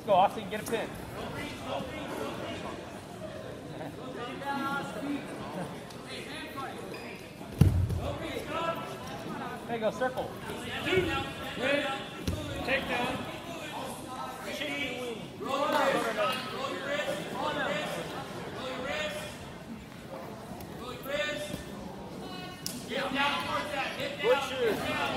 go, Austin, get a pin. There you go, circle. Red, take down. Get down towards that. Hit down.